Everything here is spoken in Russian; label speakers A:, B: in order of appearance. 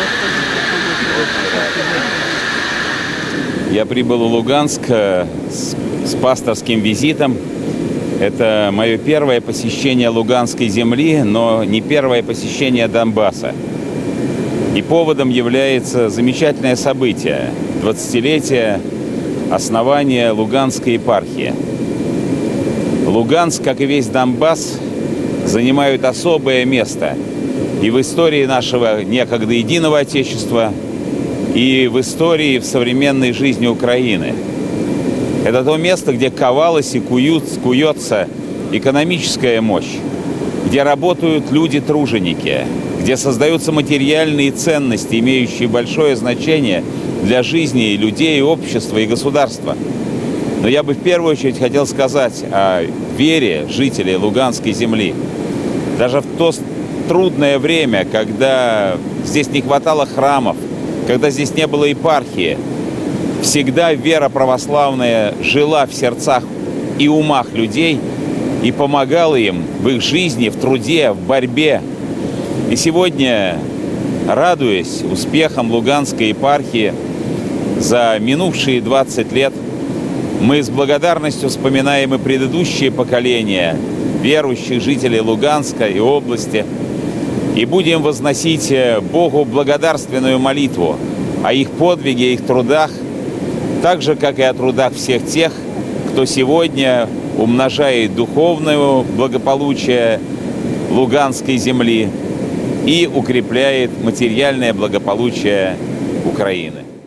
A: Я прибыл в Луганск с пасторским визитом. Это мое первое посещение Луганской земли, но не первое посещение Донбасса. И поводом является замечательное событие – 20-летие основания Луганской епархии. Луганск, как и весь Донбасс, занимают особое место и в истории нашего некогда единого Отечества, и в истории, в современной жизни Украины. Это то место, где ковалась и куется экономическая мощь, где работают люди-труженики, где создаются материальные ценности, имеющие большое значение для жизни людей, общества и государства. Но я бы в первую очередь хотел сказать о вере жителей Луганской земли. Даже в то трудное время, когда здесь не хватало храмов, когда здесь не было епархии, всегда вера православная жила в сердцах и умах людей и помогала им в их жизни, в труде, в борьбе. И сегодня, радуясь успехам Луганской епархии за минувшие 20 лет, мы с благодарностью вспоминаем и предыдущие поколения верующих жителей Луганска и области, и будем возносить Богу благодарственную молитву о их подвиге, их трудах, так же, как и о трудах всех тех, кто сегодня умножает духовное благополучие Луганской земли и укрепляет материальное благополучие Украины.